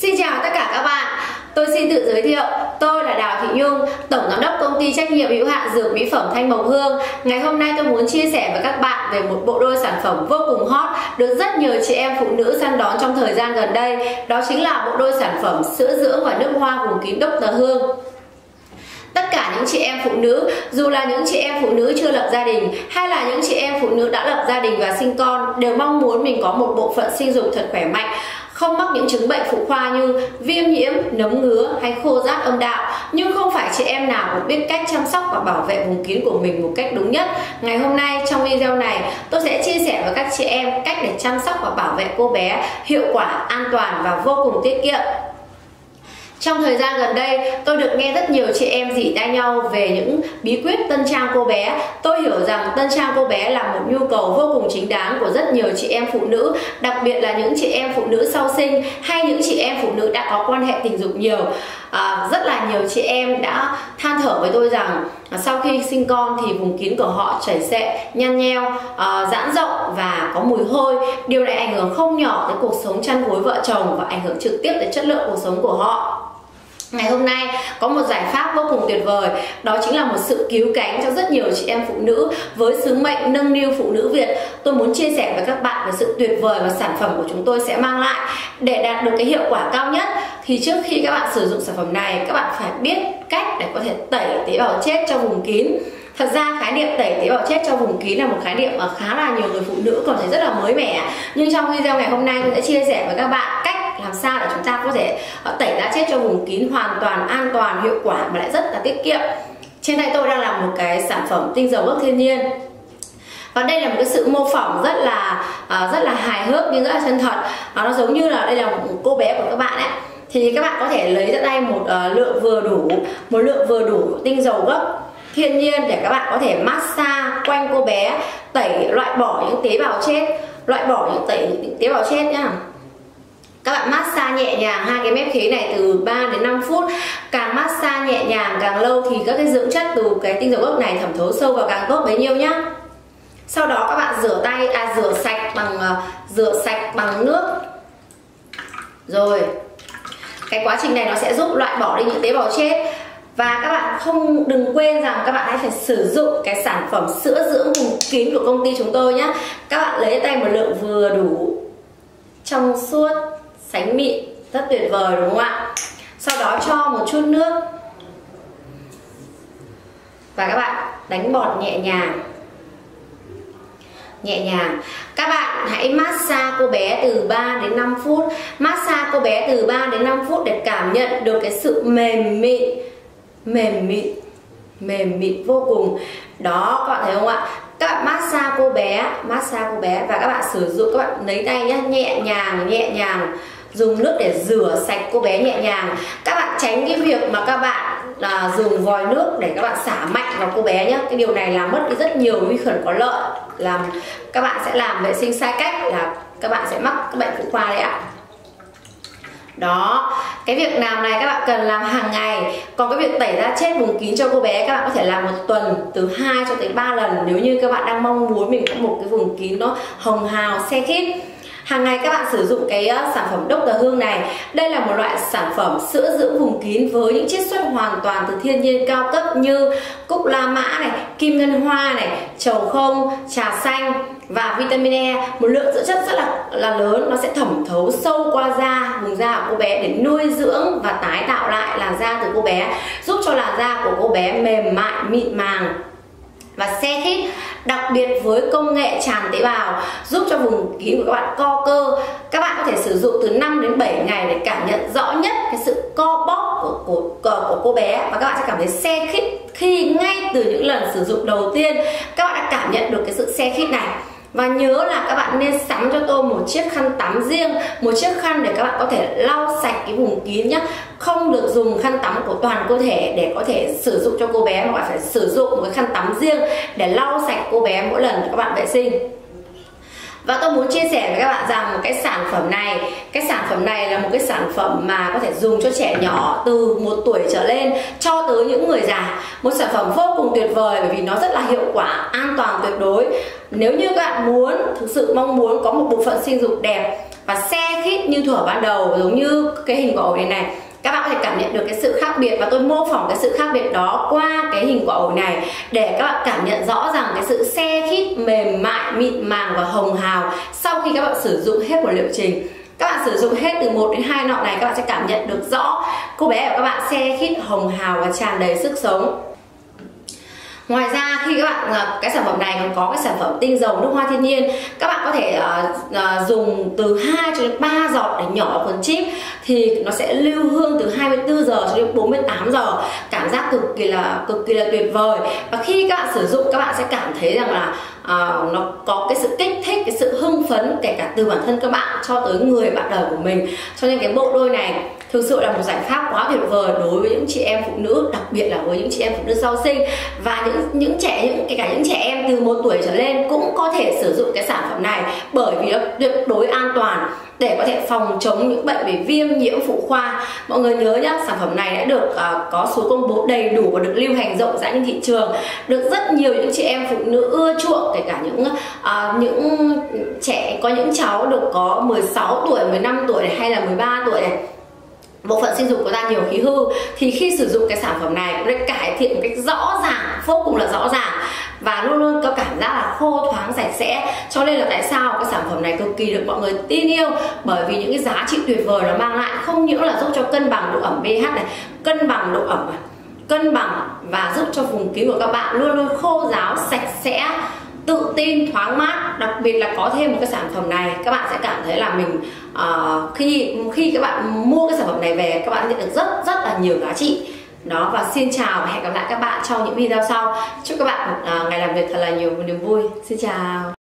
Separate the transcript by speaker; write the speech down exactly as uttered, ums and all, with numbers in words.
Speaker 1: Xin chào tất cả các bạn. Tôi xin tự giới thiệu, tôi là Đào Thị Nhung, Tổng Giám đốc Công ty Trách nhiệm hữu hạn Dược Mỹ phẩm Thanh Mộc Hương. Ngày hôm nay tôi muốn chia sẻ với các bạn về một bộ đôi sản phẩm vô cùng hot, được rất nhiều chị em phụ nữ săn đón trong thời gian gần đây. Đó chính là bộ đôi sản phẩm sữa dưỡng và nước hoa vùng kín Doctor Hương. Tất cả những chị em phụ nữ, dù là những chị em phụ nữ chưa lập gia đình hay là những chị em phụ nữ đã lập gia đình và sinh con, đều mong muốn mình có một bộ phận sinh dục thật khỏe mạnh, không mắc những chứng bệnh phụ khoa như viêm nhiễm, nấm ngứa hay khô rát âm đạo. Nhưng không phải chị em nào cũng biết cách chăm sóc và bảo vệ vùng kín của mình một cách đúng nhất. Ngày hôm nay trong video này, tôi sẽ chia sẻ với các chị em cách để chăm sóc và bảo vệ cô bé hiệu quả, an toàn và vô cùng tiết kiệm. Trong thời gian gần đây, tôi được nghe rất nhiều chị em rỉ tai nhau về những bí quyết tân trang cô bé. Tôi hiểu rằng tân trang cô bé là một nhu cầu vô cùng chính đáng của rất nhiều chị em phụ nữ, đặc biệt là những chị em phụ nữ sau sinh hay những chị em phụ nữ đã có quan hệ tình dục nhiều. À, rất là nhiều chị em đã than thở với tôi rằng à, sau khi sinh con thì vùng kín của họ chảy xệ, nhăn nheo, à, giãn rộng và có mùi hôi. Điều này ảnh hưởng không nhỏ tới cuộc sống chăn gối vợ chồng và ảnh hưởng trực tiếp tới chất lượng cuộc sống của họ. Ngày hôm nay có một giải pháp vô cùng tuyệt vời, đó chính là một sự cứu cánh cho rất nhiều chị em phụ nữ với sứ mệnh nâng niu phụ nữ Việt. Tôi muốn chia sẻ với các bạn về sự tuyệt vời mà sản phẩm của chúng tôi sẽ mang lại. Để đạt được cái hiệu quả cao nhất thì trước khi các bạn sử dụng sản phẩm này, các bạn phải biết cách để có thể tẩy tế bào chết cho vùng kín. Thật ra khái niệm tẩy tế bào chết cho vùng kín là một khái niệm mà khá là nhiều người phụ nữ còn thấy rất là mới mẻ. Nhưng trong video ngày hôm nay tôi sẽ chia sẻ với các bạn cách làm sao để chúng ta có thể tẩy da chết cho vùng kín hoàn toàn an toàn, hiệu quả mà lại rất là tiết kiệm. Trên tay tôi đang làm một cái sản phẩm tinh dầu gốc thiên nhiên. Và đây là một cái sự mô phỏng rất là uh, rất là hài hước nhưng rất là chân thật. uh, Nó giống như là đây là một cô bé của các bạn ấy. Thì các bạn có thể lấy ra đây một uh, lượng vừa đủ, một lượng vừa đủ tinh dầu gốc thiên nhiên để các bạn có thể massage quanh cô bé, tẩy, loại bỏ những tế bào chết, loại bỏ những tẩy những tế bào chết nhá. Các bạn massage nhẹ nhàng hai cái mép khế này từ ba đến năm phút. Càng massage nhẹ nhàng càng lâu thì các cái dưỡng chất từ cái tinh dầu gốc này thẩm thấu sâu vào càng tốt bấy nhiêu nhá. Sau đó các bạn rửa tay, à rửa sạch bằng uh, rửa sạch bằng nước. Rồi. Cái quá trình này nó sẽ giúp loại bỏ đi những tế bào chết. Và các bạn không đừng quên rằng các bạn hãy phải sử dụng cái sản phẩm sữa dưỡng vùng kín của công ty chúng tôi nhé. Các bạn lấy tay một lượng vừa đủ, trong suốt, sánh mịn, rất tuyệt vời đúng không ạ? Sau đó cho một chút nước và các bạn đánh bọt nhẹ nhàng. Nhẹ nhàng. Các bạn hãy massage cô bé từ ba đến năm phút. Massage cô bé từ ba đến năm phút để cảm nhận được cái sự mềm mịn, mềm mịn, mềm mịn vô cùng. Đó, các bạn thấy không ạ? Các bạn massage cô bé, massage cô bé và các bạn sử dụng, các bạn lấy tay nhé, nhẹ nhàng, nhẹ nhàng, dùng nước để rửa sạch cô bé nhẹ nhàng. Các bạn tránh cái việc mà các bạn là dùng vòi nước để các bạn xả mạnh vào cô bé nhé. Cái điều này làm mất đi rất nhiều vi khuẩn có lợi, làm các bạn sẽ làm vệ sinh sai cách là các bạn sẽ mắc các bệnh phụ khoa đấy ạ. Đó, cái việc làm này các bạn cần làm hàng ngày. Còn cái việc tẩy da chết vùng kín cho cô bé các bạn có thể làm một tuần từ hai cho tới ba lần, nếu như các bạn đang mong muốn mình có một cái vùng kín nó hồng hào, se khít. Hàng ngày các bạn sử dụng cái uh, sản phẩm Doctor Hương này. Đây là một loại sản phẩm sữa dưỡng vùng kín với những chiết xuất hoàn toàn từ thiên nhiên cao cấp như cúc la mã này, kim ngân hoa này, trầu không, trà xanh và vitamin E. Một lượng dưỡng chất rất là, là lớn, nó sẽ thẩm thấu sâu qua da, vùng da của cô bé để nuôi dưỡng và tái tạo lại làn da từ cô bé, giúp cho làn da của cô bé mềm mại, mịn màng và se khít. Đặc biệt với công nghệ tràn tế bào giúp cho vùng kín của các bạn co cơ. Các bạn có thể sử dụng từ năm đến bảy ngày để cảm nhận rõ nhất cái sự co bóp của, của, của, của cô bé. Và các bạn sẽ cảm thấy se khít khi ngay từ những lần sử dụng đầu tiên các bạn đã cảm nhận được cái sự se khít này. Và nhớ là các bạn nên sắm cho tôi một chiếc khăn tắm riêng, một chiếc khăn để các bạn có thể lau sạch cái vùng kín nhé. Không được dùng khăn tắm của toàn cơ thể để có thể sử dụng cho cô bé, mà bạn phải sử dụng một cái khăn tắm riêng để lau sạch cô bé mỗi lần các bạn vệ sinh. Và tôi muốn chia sẻ với các bạn rằng một cái sản phẩm này, cái sản phẩm này là một cái sản phẩm mà có thể dùng cho trẻ nhỏ từ một tuổi trở lên cho tới những người già. Một sản phẩm vô cùng tuyệt vời bởi vì nó rất là hiệu quả, an toàn tuyệt đối. Nếu như các bạn muốn, thực sự mong muốn có một bộ phận sinh dục đẹp và se khít như thuở ban đầu, giống như cái hình quả ổi này này. Các bạn có thể cảm nhận được cái sự khác biệt và tôi mô phỏng cái sự khác biệt đó qua cái hình quả ổi này để các bạn cảm nhận rõ rằng cái sự se khít, mềm mại, mịn màng và hồng hào sau khi các bạn sử dụng hết một liệu trình. Các bạn sử dụng hết từ một đến hai nọ này, các bạn sẽ cảm nhận được rõ cô bé của các bạn se khít, hồng hào và tràn đầy sức sống. Ngoài ra khi các bạn cái sản phẩm này còn có cái sản phẩm tinh dầu nước hoa thiên nhiên, các bạn có thể uh, uh, dùng từ hai cho đến ba giọt để nhỏ vào quần chip thì nó sẽ lưu hương từ hai mươi tư giờ cho đến bốn mươi tám giờ, cảm giác cực kỳ là cực kỳ là tuyệt vời. Và khi các bạn sử dụng, các bạn sẽ cảm thấy rằng là uh, nó có cái sự kích thích, cái sự hưng phấn kể cả từ bản thân các bạn cho tới người bạn đời của mình. Cho nên cái bộ đôi này thực sự là một giải pháp quá tuyệt vời đối với những chị em phụ nữ, đặc biệt là với những chị em phụ nữ sau sinh và những những trẻ những kể cả những trẻ em từ một tuổi trở lên cũng có thể sử dụng cái sản phẩm này, bởi vì nó tuyệt đối an toàn để có thể phòng chống những bệnh về viêm nhiễm phụ khoa. Mọi người nhớ nhá, sản phẩm này đã được uh, có số công bố đầy đủ và được lưu hành rộng rãi trên thị trường, được rất nhiều những chị em phụ nữ ưa chuộng, kể cả những uh, những trẻ có những cháu được có mười sáu tuổi, mười lăm tuổi này, hay là mười ba tuổi này, bộ phận sinh dục của ta nhiều khí hư, thì khi sử dụng cái sản phẩm này cũng đã cải thiện một cách rõ ràng, vô cùng là rõ ràng và luôn luôn có cảm giác là khô thoáng sạch sẽ. Cho nên là tại sao cái sản phẩm này cực kỳ được mọi người tin yêu, bởi vì những cái giá trị tuyệt vời nó mang lại không những là giúp cho cân bằng độ ẩm pH này, cân bằng độ ẩm này, cân bằng và giúp cho vùng kín của các bạn luôn luôn khô ráo, sạch sẽ, tự tin, thoáng mát. Đặc biệt là có thêm một cái sản phẩm này, các bạn sẽ cảm thấy là mình uh, khi khi các bạn mua cái sản phẩm này về, các bạn nhận được rất rất là nhiều giá trị đó. Và xin chào và hẹn gặp lại các bạn trong những video sau. Chúc các bạn một uh, ngày làm việc thật là nhiều niềm vui. Xin chào.